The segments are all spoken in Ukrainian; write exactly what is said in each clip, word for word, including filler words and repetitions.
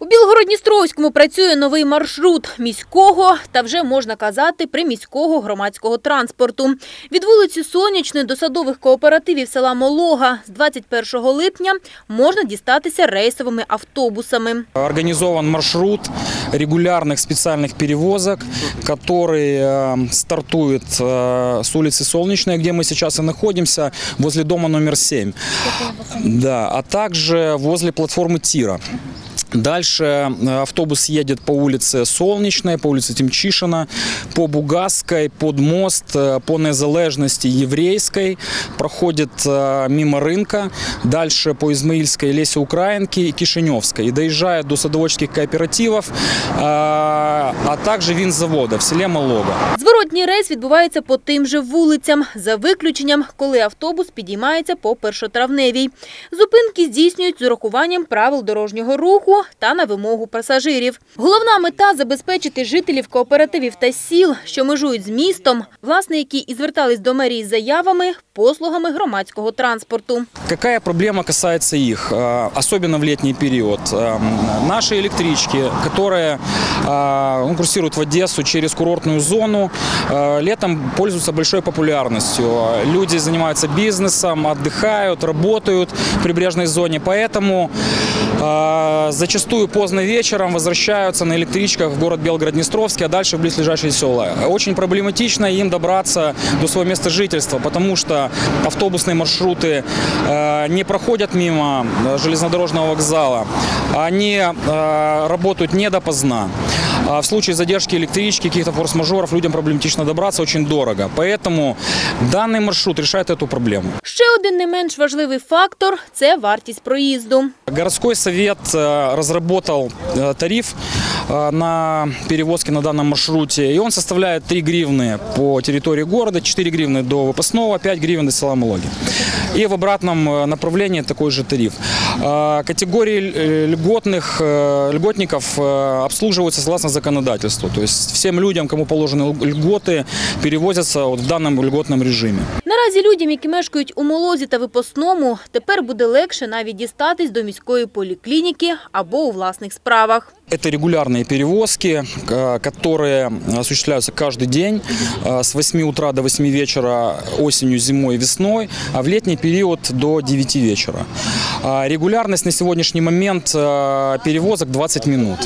Білгород-Дністровському працює новий маршрут міського та вже, можна казати, приміського громадського транспорту. Від вулиці Сонячної до садових кооперативів села Молога з двадцять першого липня можна дістатися рейсовими автобусами. Организован маршрут регулярных специальных перевозок, который стартует с улицы Солнечной, где мы сейчас и находимся, возле дома номер семь, да, а также возле платформы Тира. Дальше автобус едет по улице Солнечной, по улице Тимчишина, по Бугасской, под мост, по Незалежности Еврейской, проходит мимо рынка, дальше по Измаильской, Лесе Украинки и Кишиневской. И доезжает до садоводческих кооперативов, а также винзавода в селе Молога. Зворотній рейс відбувається по тим же вулицям, за виключенням, коли автобус підіймається по Першотравневій. Зупинки здійснюють з урахуванням правил дорожнього руху та на вимогу пасажирів. Головна мета – забезпечити жителів кооперативів та сіл, що межують з містом, власне, які і звертались до мерії з заявами, послугами громадського транспорту. Какая проблема касается их, особенно в летний период? Наши электрички, которые ну, курсируют в Одессу через курортную зону, летом пользуются большой популярностью. Люди занимаются бизнесом, отдыхают, работают в прибрежной зоне, поэтому зачастую поздно вечером возвращаются на электричках в город Белгород-Днестровский, а дальше в близлежащие села. Очень проблематично им добраться до своего места жительства, потому что автобусные маршруты не проходят мимо железнодорожного вокзала, они работают не допоздна. В случае задержки электрички, каких-то форс-мажоров, людям проблематично добраться, очень дорого. Поэтому данный маршрут решает эту проблему. Ще один не менш важливий фактор – це вартість проїзду. Городской совет разработал тариф на перевозки на данном маршруте, и он составляет три гривны по территории города, четыре гривны до выпускного, пять гривен до села Мологи. И в обратном направлении такой же тариф. Категории льготных, льготников обслуживаются согласно законодательству. То есть всем людям, кому положены льготы, перевозятся вот в данном льготном режиме. Наразі людям, які мешкають у Молозі та Випускному, тепер буде легше навіть дістатись до міської поліклініки або у власних справах. Это регулярные перевозки, которые осуществляются каждый день с восьми утра до восьми вечера осенью, зимой, весной, а в летний период до девяти вечера. Регулярность на сегодняшний момент перевозок двадцать минут.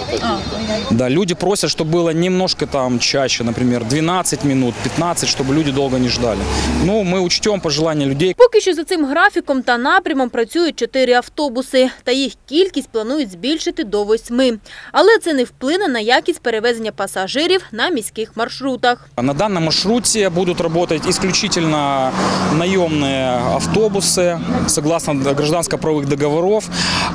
Да, люди просят, чтобы было немножко там чаще, например, двенадцать минут, пятнадцать, чтобы люди долго не ждали. Ну, мы учтем пожелания людей. Поки що за цим графіком та напрямом працюють чотири автобуси, та їх кількість планують збільшити до восьми. Але це не вплине на якість перевезення пасажирів на міських маршрутах. На данном маршруте будут работать исключительно наемные автобусы, согласно гражданско-правовых договоров.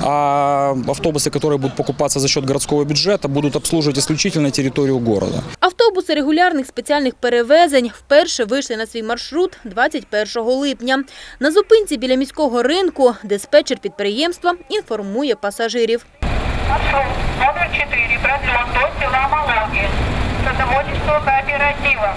А автобусы, которые будут покупаться за счет городского бюджета, будут обслуживать исключительно территорию города. Автобуси регулярних спеціальних перевезень вперше вийшли на свій маршрут двадцять першого липня. На зупинці біля міського ринку диспетчер підприємства інформує пасажирів. Маршрут номер четыре продлен до села Мологи, садоводческого кооператива.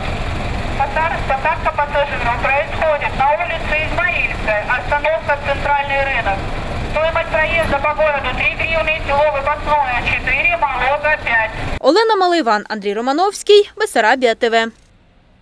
Посадка пассажиров происходит на улице Измаильская, остановка «Центральный рынок». Стоимость проезда по городу три гривны, село Выпускное четыре, Молога пять. Олена Малайван, Андрій Романовський, Бессарабія ТВ.